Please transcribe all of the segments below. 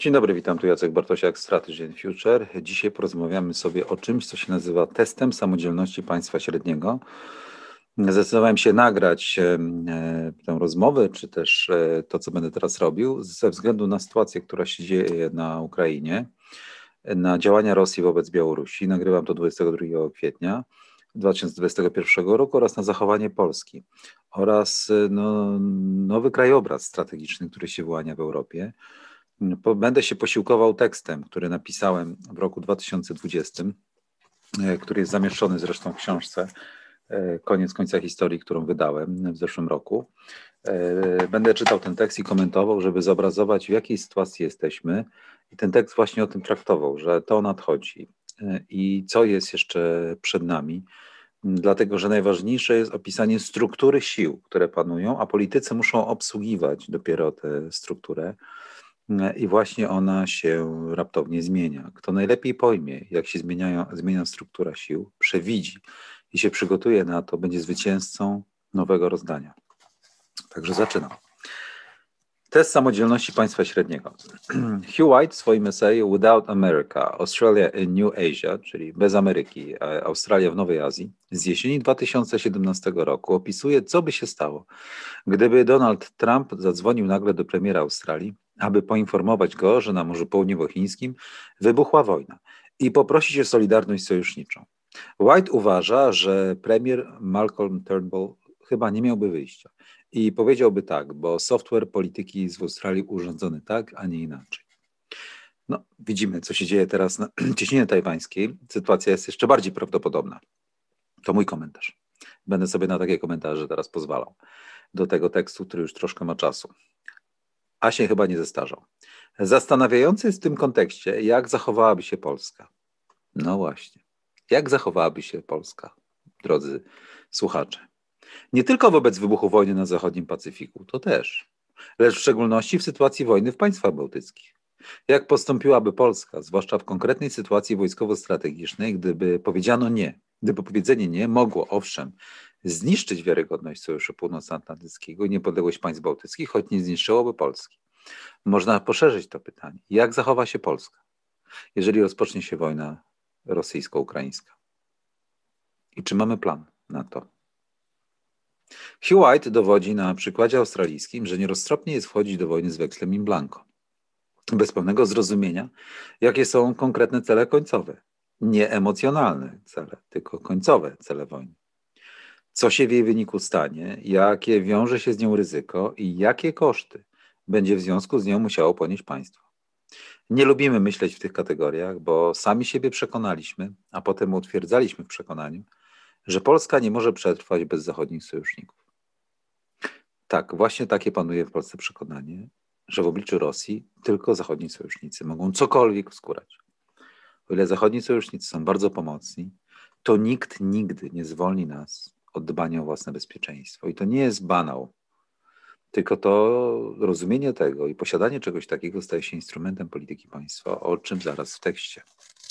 Dzień dobry, witam, tu Jacek Bartosiak, Strategy and Future. Dzisiaj porozmawiamy sobie o czymś, co się nazywa testem samodzielności państwa średniego. Zdecydowałem się nagrać tę rozmowę, czy też to, co będę teraz robił, ze względu na sytuację, która się dzieje na Ukrainie, na działania Rosji wobec Białorusi. Nagrywam to 22 kwietnia 2021 roku oraz na zachowanie Polski oraz nowy krajobraz strategiczny, który się wyłania w Europie. Będę się posiłkował tekstem, który napisałem w roku 2020, który jest zamieszczony zresztą w książce Koniec końca historii, którą wydałem w zeszłym roku. Będę czytał ten tekst i komentował, żeby zobrazować, w jakiej sytuacji jesteśmy. I ten tekst właśnie o tym traktował, że to nadchodzi i co jest jeszcze przed nami. Dlatego, że najważniejsze jest opisanie struktury sił, które panują, a politycy muszą obsługiwać dopiero tę strukturę. I właśnie ona się raptownie zmienia. Kto najlepiej pojmie, jak się zmienia struktura sił, przewidzi i się przygotuje na to, będzie zwycięzcą nowego rozdania. Także zaczynam. Test samodzielności państwa średniego. Hugh White w swoim eseju Without America, Australia in New Asia, czyli bez Ameryki, Australia w Nowej Azji, z jesieni 2017 roku opisuje, co by się stało, gdyby Donald Trump zadzwonił nagle do premiera Australii, aby poinformować go, że na Morzu Południowochińskim wybuchła wojna i poprosić o solidarność sojuszniczą. White uważa, że premier Malcolm Turnbull chyba nie miałby wyjścia i powiedziałby tak, bo software polityki jest w Australii urządzony tak, a nie inaczej. No, widzimy, co się dzieje teraz na cieśninie tajwańskiej. Sytuacja jest jeszcze bardziej prawdopodobna. To mój komentarz. Będę sobie na takie komentarze teraz pozwalał do tego tekstu, który już troszkę ma czasu. A się chyba nie zestarzał. Zastanawiające jest w tym kontekście, jak zachowałaby się Polska. No właśnie. Jak zachowałaby się Polska, drodzy słuchacze? Nie tylko wobec wybuchu wojny na zachodnim Pacyfiku, to też, lecz w szczególności w sytuacji wojny w państwach bałtyckich. Jak postąpiłaby Polska, zwłaszcza w konkretnej sytuacji wojskowo-strategicznej, gdyby powiedziano nie, gdyby powiedzenie nie mogło, owszem, zniszczyć wiarygodność Sojuszu Północnoatlantyckiego i niepodległość państw bałtyckich, choć nie zniszczyłoby Polski. Można poszerzyć to pytanie. Jak zachowa się Polska, jeżeli rozpocznie się wojna rosyjsko-ukraińska? I czy mamy plan na to? Hugh White dowodzi na przykładzie australijskim, że nieroztropnie jest wchodzić do wojny z wekslem in blanco, bez pełnego zrozumienia, jakie są konkretne cele końcowe. Nie emocjonalne cele, tylko końcowe cele wojny. Co się w jej wyniku stanie, jakie wiąże się z nią ryzyko i jakie koszty będzie w związku z nią musiało ponieść państwo. Nie lubimy myśleć w tych kategoriach, bo sami siebie przekonaliśmy, a potem utwierdzaliśmy w przekonaniu, że Polska nie może przetrwać bez zachodnich sojuszników. Tak, właśnie takie panuje w Polsce przekonanie, że w obliczu Rosji tylko zachodni sojusznicy mogą cokolwiek wskórać. O ile zachodni sojusznicy są bardzo pomocni, to nikt nigdy nie zwolni nas od dbania o własne bezpieczeństwo. I to nie jest banał, tylko to rozumienie tego i posiadanie czegoś takiego staje się instrumentem polityki państwa, o czym zaraz w tekście.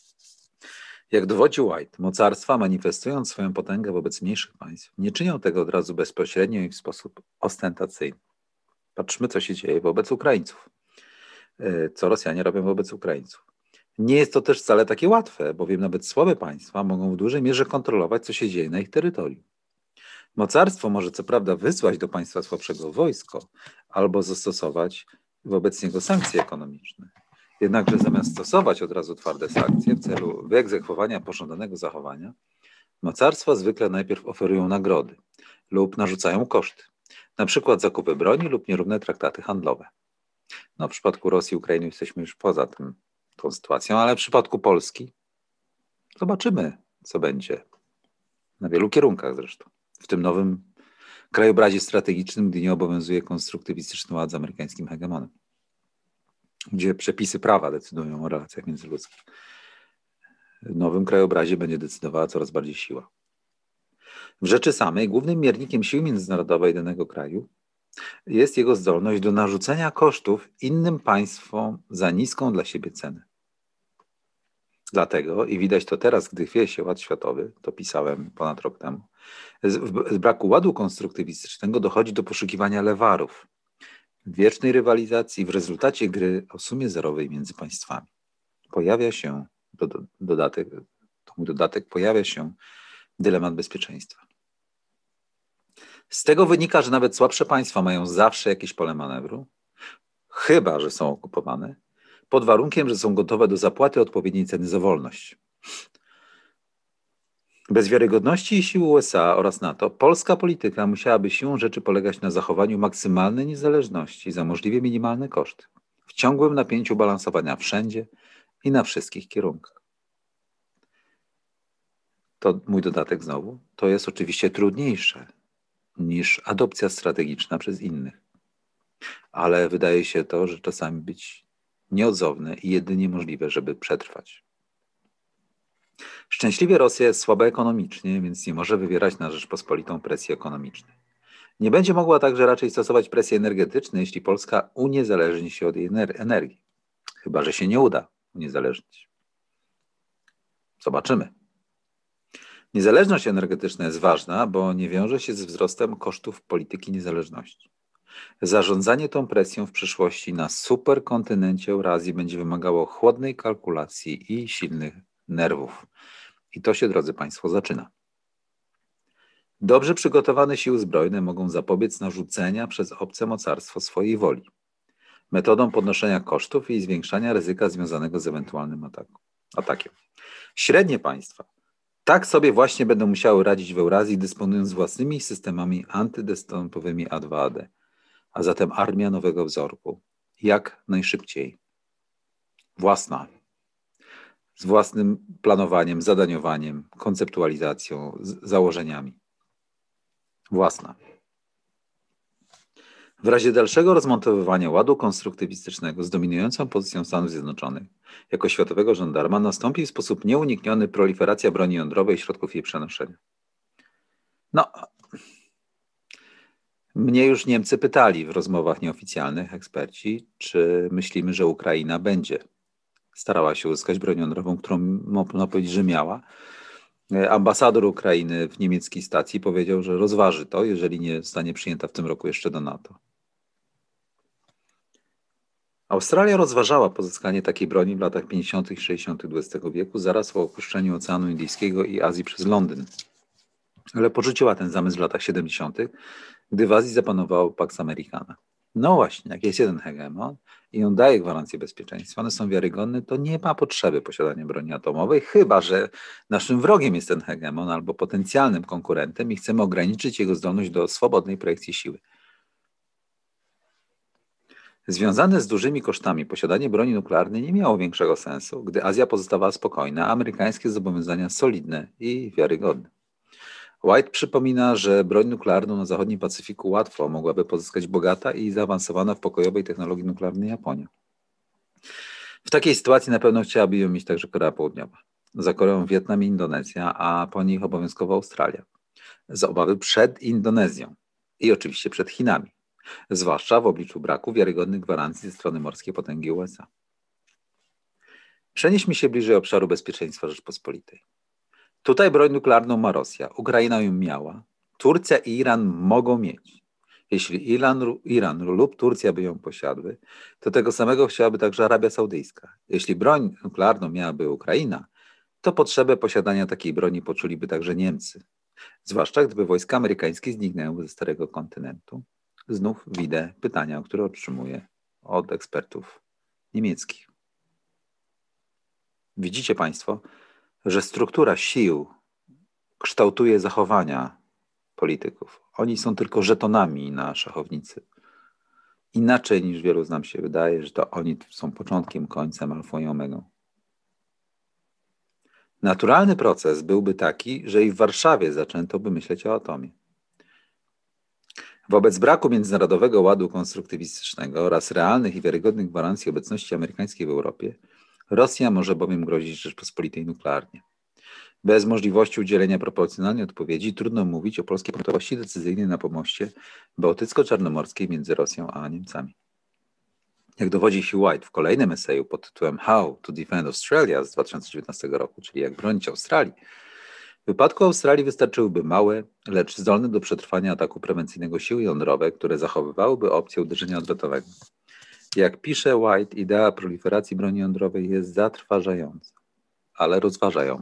Jak dowodzi White, mocarstwa, manifestując swoją potęgę wobec mniejszych państw, nie czynią tego od razu bezpośrednio i w sposób ostentacyjny. Patrzmy, co się dzieje wobec Ukraińców. Co Rosjanie robią wobec Ukraińców. Nie jest to też wcale takie łatwe, bowiem nawet słabe państwa mogą w dużej mierze kontrolować, co się dzieje na ich terytorium. Mocarstwo może co prawda wysłać do państwa słabszego wojsko albo zastosować wobec niego sankcje ekonomiczne. Jednakże zamiast stosować od razu twarde sankcje w celu wyegzekwowania pożądanego zachowania, mocarstwa zwykle najpierw oferują nagrody lub narzucają koszty, na przykład zakupy broni lub nierówne traktaty handlowe. No, w przypadku Rosji i Ukrainy jesteśmy już poza tą sytuacją, ale w przypadku Polski zobaczymy, co będzie. Na wielu kierunkach zresztą. W tym nowym krajobrazie strategicznym, gdy nie obowiązuje konstruktywistyczny ład z amerykańskim hegemonem, gdzie przepisy prawa decydują o relacjach międzyludzkich. W nowym krajobrazie będzie decydowała coraz bardziej siła. W rzeczy samej głównym miernikiem siły międzynarodowej danego kraju jest jego zdolność do narzucenia kosztów innym państwom za niską dla siebie cenę. Dlatego, i widać to teraz, gdy chwieje się ład światowy, to pisałem ponad rok temu, z braku ładu konstruktywistycznego dochodzi do poszukiwania lewarów, wiecznej rywalizacji, w rezultacie gry o sumie zerowej między państwami. Pojawia się dodatek, pojawia się dylemat bezpieczeństwa. Z tego wynika, że nawet słabsze państwa mają zawsze jakieś pole manewru, chyba że są okupowane, pod warunkiem, że są gotowe do zapłaty odpowiedniej ceny za wolność. Bez wiarygodności sił USA oraz NATO polska polityka musiałaby siłą rzeczy polegać na zachowaniu maksymalnej niezależności za możliwie minimalne koszty, w ciągłym napięciu balansowania wszędzie i na wszystkich kierunkach. To mój dodatek znowu, to jest oczywiście trudniejsze niż adopcja strategiczna przez innych. Ale wydaje się to, że czasami być nieodzowne i jedynie możliwe, żeby przetrwać. Szczęśliwie Rosja jest słaba ekonomicznie, więc nie może wywierać na Rzeczpospolitą presji ekonomicznej. Nie będzie mogła także raczej stosować presji energetycznej, jeśli Polska uniezależni się od jej energii. Chyba że się nie uda uniezależnić. Zobaczymy. Niezależność energetyczna jest ważna, bo nie wiąże się z wzrostem kosztów polityki niezależności. Zarządzanie tą presją w przyszłości na superkontynencie Eurazji będzie wymagało chłodnej kalkulacji i silnych nerwów. I to się, drodzy Państwo, zaczyna. Dobrze przygotowane siły zbrojne mogą zapobiec narzucenia przez obce mocarstwo swojej woli, metodą podnoszenia kosztów i zwiększania ryzyka związanego z ewentualnym atakiem. Średnie państwa tak sobie właśnie będą musiały radzić w Eurazji, dysponując własnymi systemami antydestontowymi A2AD, a zatem armia nowego wzorku. Jak najszybciej. Własna. Z własnym planowaniem, zadaniowaniem, konceptualizacją, założeniami. Własna. W razie dalszego rozmontowywania ładu konstruktywistycznego z dominującą pozycją Stanów Zjednoczonych jako światowego żandarma nastąpi w sposób nieunikniony proliferacja broni jądrowej i środków jej przenoszenia. Mnie już Niemcy pytali w rozmowach nieoficjalnych, eksperci, czy myślimy, że Ukraina będzie starała się uzyskać broń jądrową, którą można powiedzieć, że miała. Ambasador Ukrainy w niemieckiej stacji powiedział, że rozważy to, jeżeli nie zostanie przyjęta w tym roku jeszcze do NATO. Australia rozważała pozyskanie takiej broni w latach 50. i 60. XX wieku, zaraz po opuszczeniu Oceanu Indyjskiego i Azji przez Londyn. Ale porzuciła ten zamysł w latach 70., gdy w Azji zapanowało Pax Americana. No właśnie, jak jest jeden hegemon i on daje gwarancję bezpieczeństwa, one są wiarygodne, to nie ma potrzeby posiadania broni atomowej, chyba że naszym wrogiem jest ten hegemon albo potencjalnym konkurentem i chcemy ograniczyć jego zdolność do swobodnej projekcji siły. Związane z dużymi kosztami posiadanie broni nuklearnej nie miało większego sensu, gdy Azja pozostawała spokojna, a amerykańskie zobowiązania solidne i wiarygodne. White przypomina, że broń nuklearną na zachodnim Pacyfiku łatwo mogłaby pozyskać bogata i zaawansowana w pokojowej technologii nuklearnej Japonia. W takiej sytuacji na pewno chciałaby ją mieć także Korea Południowa. Za Koreą Wietnam i Indonezja, a po nich obowiązkowo Australia. Z obawy przed Indonezją i oczywiście przed Chinami. Zwłaszcza w obliczu braku wiarygodnych gwarancji ze strony morskiej potęgi USA. Przenieśmy się bliżej obszaru bezpieczeństwa Rzeczpospolitej. Tutaj broń nuklearną ma Rosja, Ukraina ją miała, Turcja i Iran mogą mieć. Jeśli Iran lub Turcja by ją posiadły, to tego samego chciałaby także Arabia Saudyjska. Jeśli broń nuklearną miałaby Ukraina, to potrzebę posiadania takiej broni poczuliby także Niemcy. Zwłaszcza gdyby wojska amerykańskie zniknęły ze Starego Kontynentu. Znów widzę pytania, które otrzymuję od ekspertów niemieckich. Widzicie Państwo, że struktura sił kształtuje zachowania polityków. Oni są tylko żetonami na szachownicy. Inaczej niż wielu z nam się wydaje, że to oni są początkiem, końcem, alfą i omegą. Naturalny proces byłby taki, że i w Warszawie zaczęto by myśleć o atomie. Wobec braku międzynarodowego ładu konstruktywistycznego oraz realnych i wiarygodnych gwarancji obecności amerykańskiej w Europie, Rosja może bowiem grozić Rzeczpospolitej nuklearnie. Bez możliwości udzielenia proporcjonalnej odpowiedzi trudno mówić o polskiej gotowości decyzyjnej na pomoście bałtycko-czarnomorskiej między Rosją a Niemcami. Jak dowodzi Hugh White w kolejnym eseju pod tytułem How to Defend Australia z 2019 roku, czyli jak bronić Australii, W wypadku Australii wystarczyłyby małe, lecz zdolne do przetrwania ataku prewencyjnego siły jądrowe, które zachowywałyby opcję uderzenia odwrotowego. Jak pisze White, idea proliferacji broni jądrowej jest zatrważająca, ale rozważa ją.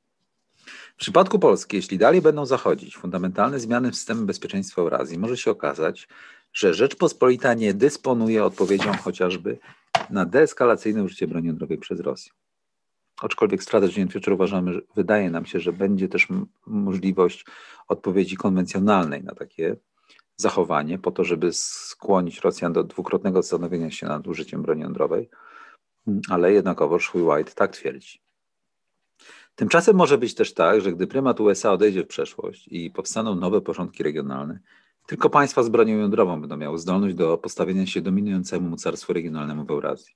W przypadku Polski, jeśli dalej będą zachodzić fundamentalne zmiany w systemie bezpieczeństwa Eurazji, może się okazać, że Rzeczpospolita nie dysponuje odpowiedzią chociażby na deeskalacyjne użycie broni jądrowej przez Rosję. Aczkolwiek Strategy and Future uważamy, że wydaje nam się, że będzie też możliwość odpowiedzi konwencjonalnej na takie zachowanie, po to, żeby skłonić Rosjan do dwukrotnego zastanowienia się nad użyciem broni jądrowej, ale jednakowoż White tak twierdzi. Tymczasem może być też tak, że gdy prymat USA odejdzie w przeszłość i powstaną nowe porządki regionalne, tylko państwa z bronią jądrową będą miały zdolność do postawienia się dominującemu mocarstwu regionalnemu w Eurazji.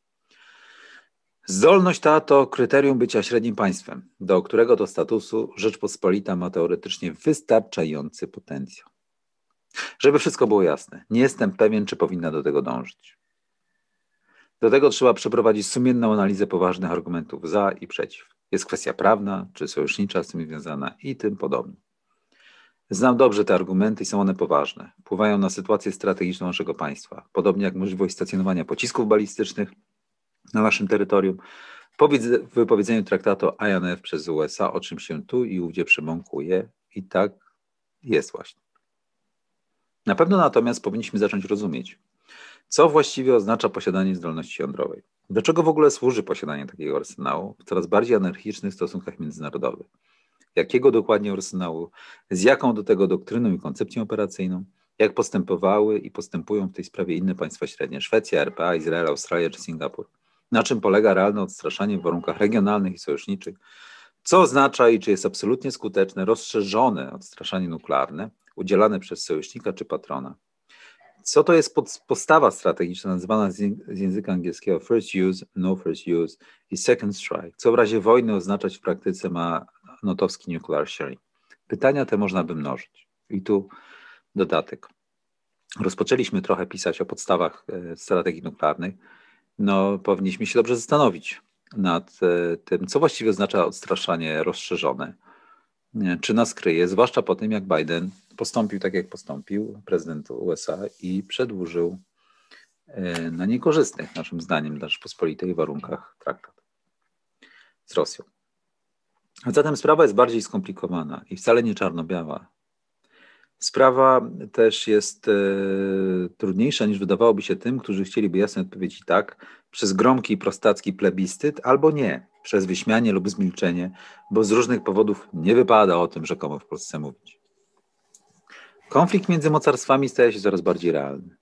Zdolność ta to kryterium bycia średnim państwem, do którego to statusu Rzeczpospolita ma teoretycznie wystarczający potencjał. Żeby wszystko było jasne, nie jestem pewien, czy powinna do tego dążyć. Do tego trzeba przeprowadzić sumienną analizę poważnych argumentów za i przeciw. Jest kwestia prawna czy sojusznicza z tym związana i tym podobne. Znam dobrze te argumenty i są one poważne. Wpływają na sytuację strategiczną naszego państwa, podobnie jak możliwość stacjonowania pocisków balistycznych na naszym terytorium po wypowiedzeniu traktatu INF przez USA, o czym się tu i ówdzie przemąkuje, i tak jest właśnie. Na pewno natomiast powinniśmy zacząć rozumieć, co właściwie oznacza posiadanie zdolności jądrowej. Do czego w ogóle służy posiadanie takiego arsenału w coraz bardziej anarchicznych stosunkach międzynarodowych? Jakiego dokładnie arsenału, z jaką do tego doktryną i koncepcją operacyjną, jak postępowały i postępują w tej sprawie inne państwa średnie, Szwecja, RPA, Izrael, Australia czy Singapur? Na czym polega realne odstraszanie w warunkach regionalnych i sojuszniczych? Co oznacza i czy jest absolutnie skuteczne rozszerzone odstraszanie nuklearne udzielane przez sojusznika czy patrona? Co to jest postawa strategiczna nazywana z języka angielskiego first use, no first use i second strike? Co w razie wojny oznaczać w praktyce ma notowski nuclear sharing? Pytania te można by mnożyć. I tu dodatek. Rozpoczęliśmy trochę pisać o podstawach strategii nuklearnej. No, powinniśmy się dobrze zastanowić nad tym, co właściwie oznacza odstraszanie rozszerzone. Czy nas kryje, zwłaszcza po tym, jak Biden postąpił tak, jak postąpił, prezydent USA, i przedłużył na niekorzystnych, naszym zdaniem, dla Rzeczypospolitej warunkach traktat z Rosją. A zatem sprawa jest bardziej skomplikowana i wcale nie czarno-biała. Sprawa też jest trudniejsza, niż wydawałoby się tym, którzy chcieliby jasnej odpowiedzi tak, przez gromki i prostacki plebiscyt, albo nie, przez wyśmianie lub zmilczenie, bo z różnych powodów nie wypada o tym rzekomo w Polsce mówić. Konflikt między mocarstwami staje się coraz bardziej realny.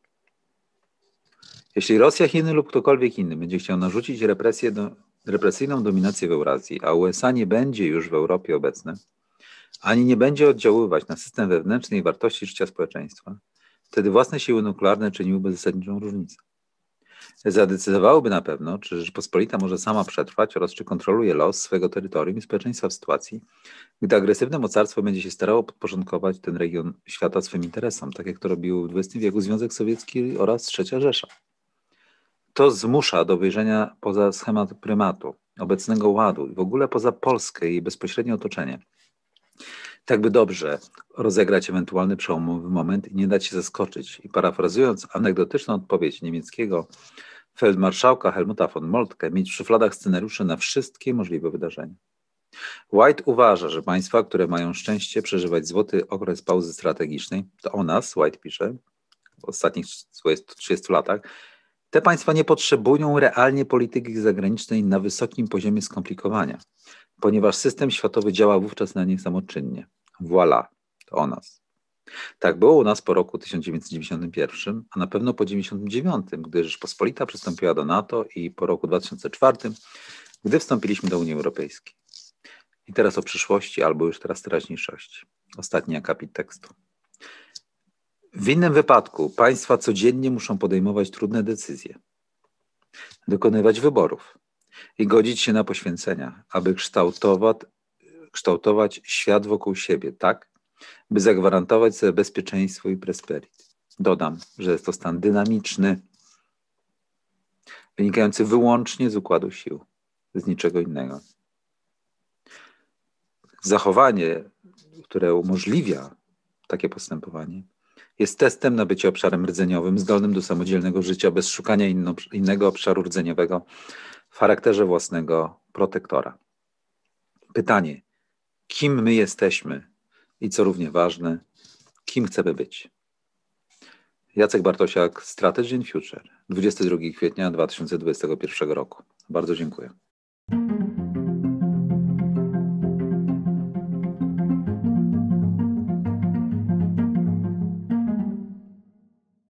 Jeśli Rosja, Chiny lub ktokolwiek inny będzie chciał narzucić represyjną dominację w Eurazji, a USA nie będzie już w Europie obecne, ani nie będzie oddziaływać na system wewnętrzny i wartości życia społeczeństwa, wtedy własne siły nuklearne czyniłyby zasadniczą różnicę. Zadecydowałyby na pewno, czy Rzeczpospolita może sama przetrwać oraz czy kontroluje los swojego terytorium i społeczeństwa w sytuacji, gdy agresywne mocarstwo będzie się starało podporządkować ten region świata swym interesom, tak jak to robił w XX wieku Związek Sowiecki oraz III Rzesza. To zmusza do wyjrzenia poza schemat prymatu, obecnego ładu i w ogóle poza Polskę i jej bezpośrednie otoczenie. Tak by dobrze rozegrać ewentualny przełomowy moment i nie dać się zaskoczyć. I parafrazując anegdotyczną odpowiedź niemieckiego feldmarszałka Helmuta von Moltke, mieć w szufladach scenariusze na wszystkie możliwe wydarzenia. White uważa, że państwa, które mają szczęście przeżywać złoty okres pauzy strategicznej, to o nas, White pisze, w ostatnich 30 latach, te państwa nie potrzebują realnie polityki zagranicznej na wysokim poziomie skomplikowania, ponieważ system światowy działa wówczas na nie samoczynnie. Voilà, to o nas. Tak było u nas po roku 1991, a na pewno po 1999, gdy Rzeczpospolita przystąpiła do NATO, i po roku 2004, gdy wstąpiliśmy do Unii Europejskiej. I teraz o przyszłości, albo już teraz teraźniejszości. Ostatni akapit tekstu. W innym wypadku państwa codziennie muszą podejmować trudne decyzje, dokonywać wyborów i godzić się na poświęcenia, aby kształtować świat wokół siebie tak, by zagwarantować sobie bezpieczeństwo i prosperity. Dodam, że jest to stan dynamiczny, wynikający wyłącznie z układu sił, z niczego innego. zachowanie, które umożliwia takie postępowanie, jest testem na bycie obszarem rdzeniowym, zdolnym do samodzielnego życia bez szukania innego obszaru rdzeniowego w charakterze własnego protektora. Pytanie, kim my jesteśmy i co równie ważne, kim chcemy być? Jacek Bartosiak, Strategy in Future, 22 kwietnia 2021 roku. Bardzo dziękuję.